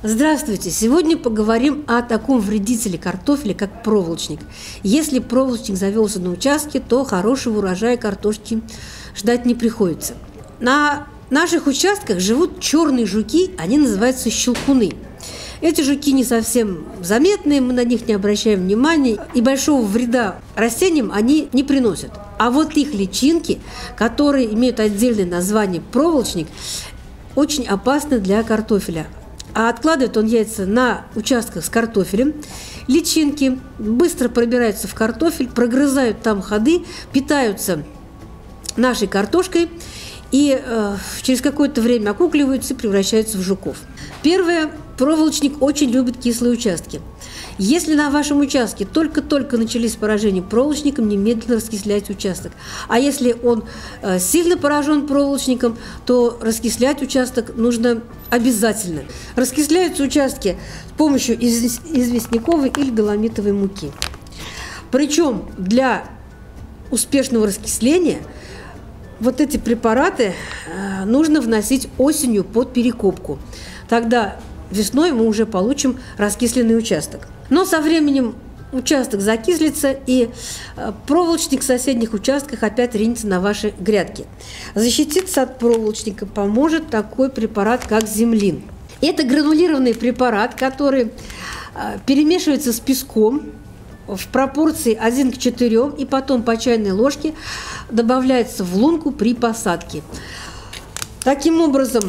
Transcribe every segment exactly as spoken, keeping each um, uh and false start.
Здравствуйте! Сегодня поговорим о таком вредителе картофеля, как проволочник. Если проволочник завелся на участке, то хорошего урожая картошки ждать не приходится. На наших участках живут черные жуки, они называются щелкуны. Эти жуки не совсем заметные, мы на них не обращаем внимания, и большого вреда растениям они не приносят. А вот их личинки, которые имеют отдельное название проволочник, очень опасны для картофеля. А откладывает он яйца на участках с картофелем. Личинки быстро пробираются в картофель, прогрызают там ходы, питаются нашей картошкой и э, через какое-то время окукливаются и превращаются в жуков. Первое. Проволочник очень любит кислые участки. Если на вашем участке только-только начались поражения проволочником, немедленно раскисляйте участок. А если он э, сильно поражен проволочником, то раскислять участок нужно обязательно. Раскисляются участки с помощью из- известняковой или доломитовой муки. Причем для успешного раскисления вот эти препараты э, нужно вносить осенью под перекопку. Тогда весной мы уже получим раскисленный участок. Но со временем участок закислится, и проволочник в соседних участках опять ринется на ваши грядки. Защититься от проволочника поможет такой препарат, как землин. Это гранулированный препарат, который перемешивается с песком в пропорции один к четырем, и потом по чайной ложке добавляется в лунку при посадке. Таким образом,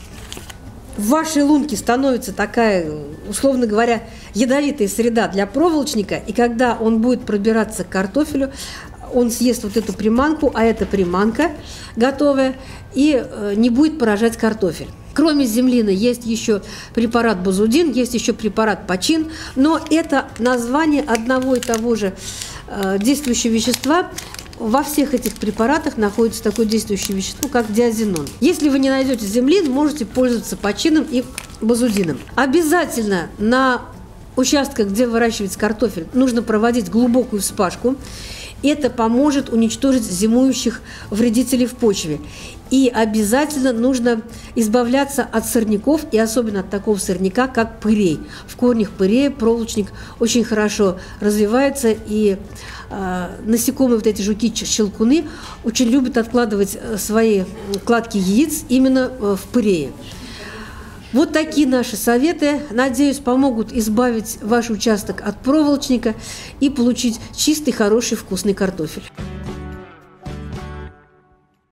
в вашей лунке становится такая, условно говоря, ядовитая среда для проволочника, и когда он будет пробираться к картофелю, он съест вот эту приманку, а это приманка готовая, и не будет поражать картофель. Кроме землины есть еще препарат базудин, есть еще препарат почин, но это название одного и того же действующего вещества. Во всех этих препаратах находится такое действующее вещество, как диазинон. Если вы не найдете землин, можете пользоваться почином и базудином. Обязательно на участках, где выращивается картофель, нужно проводить глубокую вспашку. Это поможет уничтожить зимующих вредителей в почве. И обязательно нужно избавляться от сорняков, и особенно от такого сорняка, как пырей. В корнях пырея проволочник очень хорошо развивается, и э, насекомые, вот эти жуки-щелкуны, очень любят откладывать свои кладки яиц именно в пырее. Вот такие наши советы, надеюсь, помогут избавить ваш участок от проволочника и получить чистый, хороший, вкусный картофель.